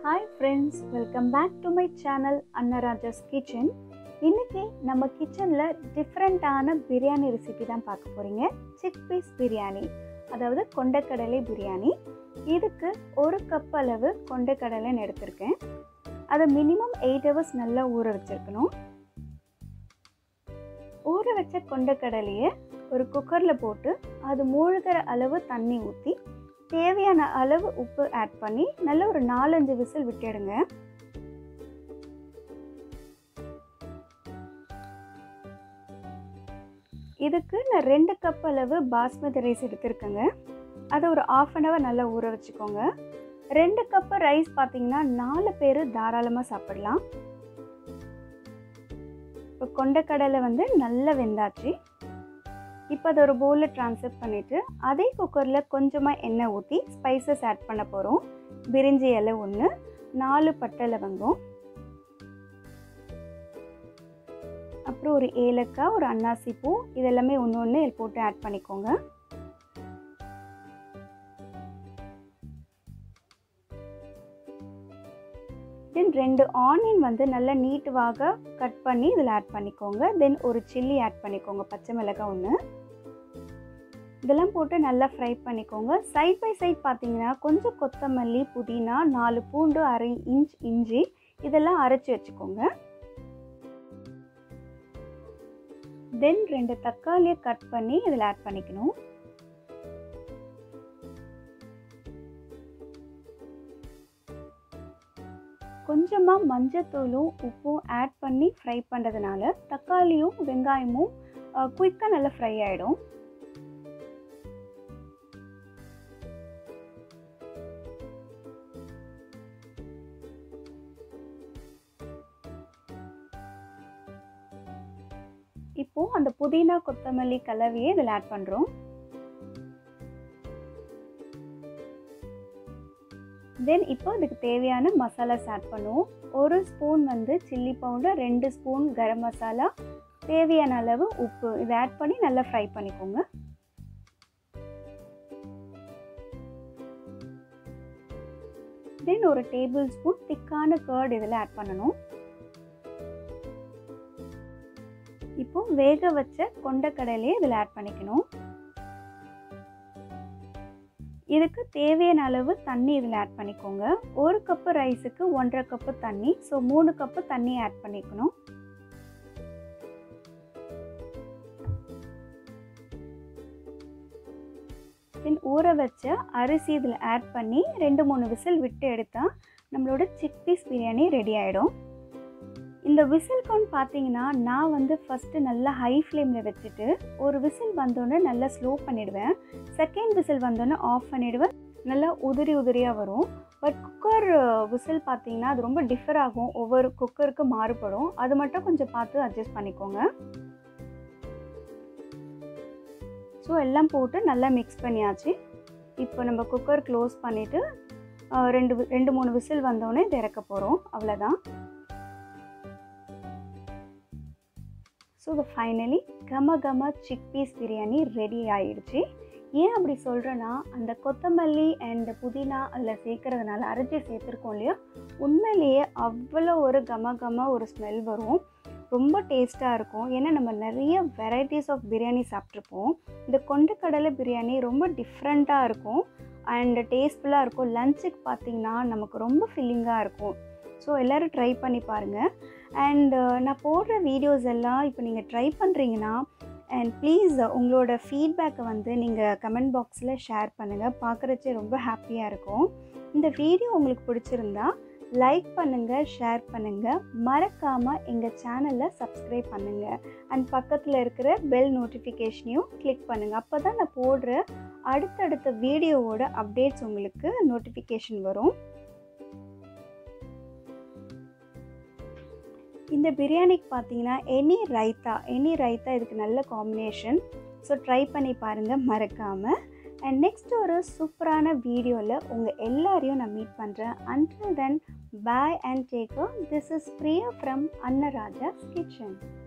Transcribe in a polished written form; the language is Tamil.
Hi friends, welcome back to my channel Annaraja's Kitchen. இன்னைக்கு நம்ம கிச்சன்ல டிஃபரண்டான பிரியாணி ரெசிபி தான் பார்க்க போறீங்க. சிக்பீஸ் பிரியாணி, அதாவது கொண்டைக்கடலை பிரியாணி. இதுக்கு 1 கப் அளவு கொண்டைக்கடலை எடுத்துர்க்கேன். அதை மினிமம் 8 hours நல்லா ஊற வச்சிருக்கணும். ஊற வச்ச கொண்டைக்கடலையை ஒரு குக்கர்ல போட்டு அது மூழ்கிற அளவு தண்ணி ஊற்றி தேவையான அளவு உப்பு ஆட் பண்ணி நல்ல ஒரு 4-5 விசில் விட்டுடுங்க. இதுக்கு நான் 2 கப் அளவு பாஸ்மதி ரைஸ் எடுத்துருக்கேங்க. அதை ஒரு 1/2 hour நல்லா ஊற வச்சுக்கோங்க. 2 கப் ரைஸ் பார்த்தீங்கன்னா 4 பேர் தாராளமாக சாப்பிடலாம். இப்போ கொண்டைக்கடலை நல்லா வெந்தாச்சு. இப்போ அதை ஒரு பவுலில் ட்ரான்ஸ்ஃபர் பண்ணிவிட்டு அதே குக்கரில் கொஞ்சமாக எண்ணெய் ஊற்றி ஸ்பைசஸ் ஆட் பண்ண போகிறோம். பிரிஞ்சி இலை 1, 4 பட்டை லவங்கம், அப்புறம் ஒரு ஏலக்காய், ஒரு அன்னாசி பூ, இதெல்லாமே ஒன்று போட்டு ஆட் பண்ணிக்கோங்க. தென் 2 ஆனியன் நல்லா நீட்டுவாக கட் பண்ணி இதில் ஆட் பண்ணிக்கோங்க. தென் ஒரு சில்லி ஆட் பண்ணிக்கோங்க, பச்சை மிளகாய் 1. இதெல்லாம் போட்டு நல்லா ஃப்ரை பண்ணிக்கோங்க. சைட் பை சைட் பார்த்தீங்கன்னா கொஞ்சம் கொத்தமல்லி, புதினா, 4 பூண்டு, 1/2 இன்ச் இஞ்சி இதெல்லாம் அரைச்சி வச்சுக்கோங்க. தென் 2 தக்காளியை கட் பண்ணி இதில் ஆட் பண்ணிக்கணும். கொஞ்சமாக மஞ்சத்தூளும் உப்பும் ஆட் பண்ணி ஃப்ரை பண்ணுறதுனால தக்காளியும் வெங்காயமும் குயிக்காக நல்லா ஃப்ரை ஆகிடும். இப்போ அந்த புதினா கொத்தமல்லி கலவையை இதில் ஆட் பண்ணுறோம். தென் இப்போ இதுக்கு தேவையான மசாலாஸ் ஆட் பண்ணுவோம். 1 spoon chilli powder, 2 spoon garam masala, தேவையான அளவு உப்பு இதை ஆட் பண்ணி நல்லா ஃப்ரை பண்ணிக்கோங்க. தென் ஒரு டேபிள் ஸ்பூன் திக்கான கர்ட் இதில் ஆட் பண்ணணும். இப்போ வேக வச்ச கொண்டைக்கடலையை இதில் ஆட் பண்ணிக்கணும். இதுக்கு தேவையான அளவு தண்ணி இதில் ஆட் பண்ணிக்கோங்க. 1 கப் ரைஸுக்கு 1.5 கப் தண்ணி, ஸோ 3 கப் தண்ணி ஆட் பண்ணிக்கணும். தென் ஊற வச்ச அரிசி இதில் ஆட் பண்ணி 2-3 விசில் விட்டு எடுத்தால் நம்மளோட சிக்பீஸ் பிரியாணி ரெடி ஆகிடும். இந்த விசில் கவுண்ட் பார்த்தீங்கன்னா நான் ஃபஸ்ட்டு நல்லா ஹை ஃப்ளேமில் வச்சுட்டு ஒரு விசில் வந்தோடனே நல்லா ஸ்லோ பண்ணிவிடுவேன். செகண்ட் விசில் வந்தோடனே ஆஃப் பண்ணிவிடுவேன். நல்லா உதிரியாக வரும். பட் குக்கர் விசில் பார்த்தீங்கன்னா அது ரொம்ப டிஃபர் ஆகும், ஒவ்வொரு குக்கருக்கு மாறுபடும். அது மட்டும் கொஞ்சம் பார்த்து அட்ஜஸ்ட் பண்ணிக்கோங்க. ஸோ எல்லாம் போட்டு நல்லா மிக்ஸ் பண்ணியாச்சு. இப்போ நம்ம குக்கர் க்ளோஸ் பண்ணிவிட்டு 2-3 விசில் வந்தோடனே இதை இறக்க போகிறோம். அவ்வளோதான். ஸோ ஃபைனலி கம சிக்பீஸ் பிரியாணி ரெடி ஆகிடுச்சு. ஏன் அப்படி சொல்கிறேன்னா அந்த கொத்தமல்லி அண்ட் புதினா அதில் சேர்க்கறதுனால அரைச்சி சேர்த்துருக்கோம் இல்லையா, உண்மையிலேயே அவ்வளோ ஒரு கம ஒரு ஸ்மெல் வரும். ரொம்ப டேஸ்ட்டாக இருக்கும். ஏன்னா நம்ம நிறைய வெரைட்டிஸ் ஆஃப் பிரியாணி சாப்பிட்ருப்போம். இந்த கொண்டைக்கடலை பிரியாணி ரொம்ப டிஃப்ரெண்ட்டாக இருக்கும் அண்ட் டேஸ்ட்ஃபுல்லாக இருக்கும். லஞ்சுக்கு பார்த்திங்கன்னா நமக்கு ரொம்ப ஃபில்லிங்காக இருக்கும். ஸோ எல்லோரும் ட்ரை பண்ணி பாருங்கள். அண்ட் நான் போடுற வீடியோஸ் எல்லாம் இப்போ நீங்கள் ட்ரை பண்ணுறீங்கன்னா அண்ட் ப்ளீஸ் உங்களோட ஃபீட்பேக்கை நீங்கள் கமெண்ட் பாக்ஸில் ஷேர் பண்ணுங்கள். பார்க்குறச்சே ரொம்ப ஹாப்பியாக இருக்கும். இந்த வீடியோ உங்களுக்கு பிடிச்சிருந்தா லைக் பண்ணுங்கள், ஷேர் பண்ணுங்கள், மறக்காமல் எங்கள் சேனலை சப்ஸ்கிரைப் பண்ணுங்கள். அண்ட் பக்கத்தில் இருக்கிற பெல் நோட்டிஃபிகேஷனையும் கிளிக் பண்ணுங்கள். அப்போ தான் நான் போடுற அடுத்தடுத்த வீடியோவோட அப்டேட்ஸ் உங்களுக்கு நோட்டிஃபிகேஷன் வரும். இந்த பிரியாணிக்கு பார்த்தீங்கன்னா எனி ரைத்தா இதுக்கு நல்ல காம்பினேஷன். ஸோ ட்ரை பண்ணி பாருங்கள் மறக்காமல். அண்ட் நெக்ஸ்ட் ஒரு சூப்பரான வீடியோவில் உங்கள் எல்லாரையும் நான் மீட் பண்ணுறேன். Until then, bye and take care. This is Priya from Annaraja's Kitchen.